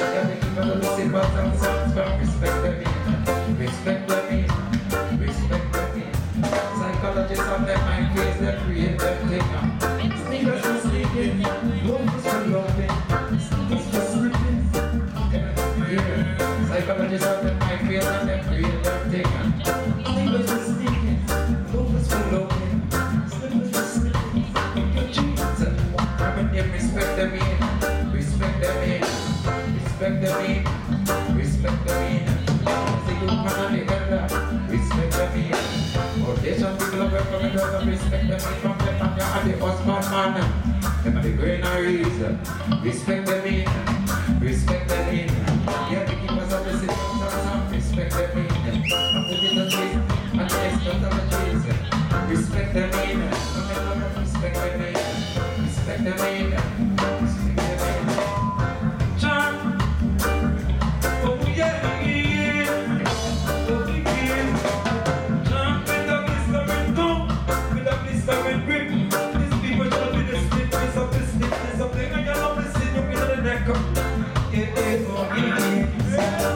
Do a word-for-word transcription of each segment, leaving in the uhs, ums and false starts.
Yeah, they keep on the simple songs, but respect the meaning. Respect the meaning. Respect the meaning. Psychologists of their mind face that create them thing. Sneakers for sneaking, loafers for loafing, sneakers for slipping. Yeah, psychologists of their mind face that them create them thing. Sneakers for sneaking, loafers for loafing, slippers for slipping. But they respect the meaning, respect the meaning, respect the meaning, respect the meaning. The good man and the elder, respect the meaning. Foundation people of welcome and respect the meaning from the man and the husband man. Them are the granaries, respect the meaning, respect the meaning. Yeah, the keepers of the system, respect the meaning. And put it on this, and the extent of the Jesus, respect the meaning. Respect the meaning. Respect the meaning. Respect the meaning. John. Oh yeah, yeah. Oh yeah. John with a blistering tongue, with a blistering grip. These people should be the stiffness of the stiffness of the and you love the sin you in the neck. Yeah, yeah, oh yeah.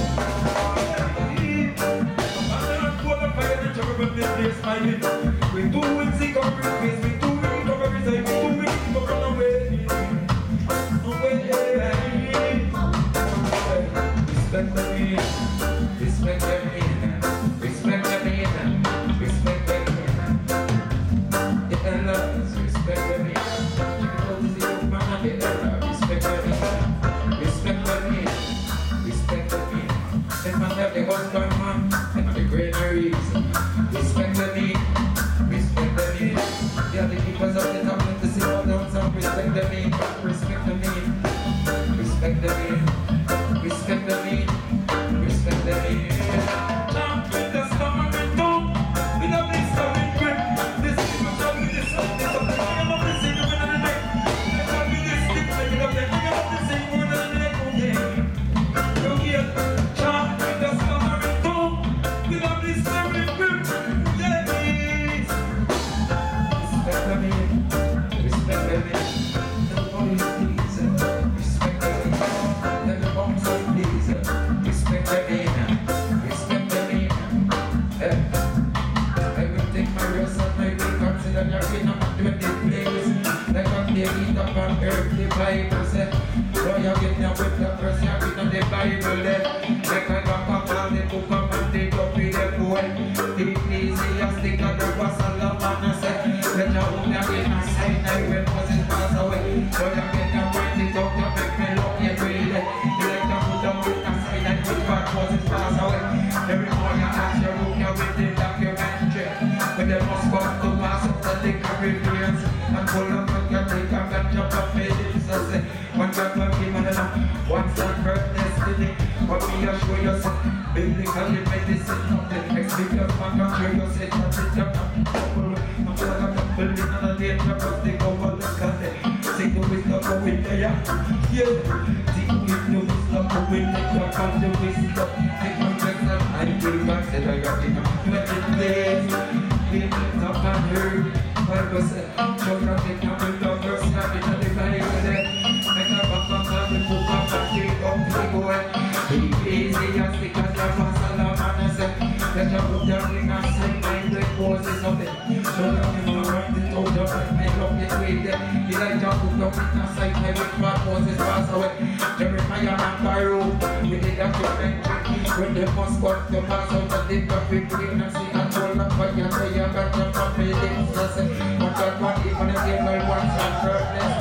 I'm not qualified and trouble this place, my hit. We do it, see, come with we do it, come with we do it. Respect the meaning, respect the meaning, respect the meaning, respect the meaning. The elders, respect the meaning. You know the young man and the elder, respect the meaning, respect the meaning, respect the meaning. The man that the husband man, and the granaries, respect the meaning, respect the meaning. Yeah, the keepers of the tablet, the silver down some, respect the meaning, respect the meaning, respect the meaning. Respect the meaning, respect the meaning. Jump with the stomach and tongue, with a blistering grip. This people shall be this up, this up, the king of the same one on the neck. They shall be this stick, take it up, the king of the same one on the neck. Okay, you hear? Jump with the stomach and tongue, with a blistering grip. Yes. Respect the meaning, respect the meaning. The police please, respect the meaning. The bombs of these, respect the meaning, respect the meaning. Eh. I will take my rest and I will consider your kingdom doing this place. Like on the eat up on earth, the Bible said. So you get down with the verse, you read on the Bible there. Like I got up on the book of and they don't be the boy. The ecclesiastic of the Apostle of man said. Let your own again and sign I will Moses pass away. So you get down with the talk, you make me look every day. You like to put down with a sign and put back Moses pass away. Every morning you ask your room, you with the documentary. But they must come to pass up the liquor Caribbeans. And pull up and you take a ganja and made it. So say, one God will give me the one stand for destiny. But me assure you say, biblical medicine. The next because man can hear you say, that it's your couple. I'm going to couple in on a danger because they go on the country. Sing the wisdom of winter, yeah. Yeah. Sing with the wisdom of winter, you come the wisdom. Take my breath and I will consider your kingdom. Twenty days, live it up and heard. Bible said, children take a bit of verse, have it on the Bible there. Make a back up on the book of and take up the boy. Be easy and stick as your pastor of man said. Let your book your ring and sign my break poses of it. Children you know write it out of it, make up it with them. He like your book of it and sign my break bad Moses pass away. Jeremiah and Pharaoh, we did that to mention. When they must come to pass out of the traffic green and see and hold up for you. So you got your family things to say. But God, what even if you know once and firmness.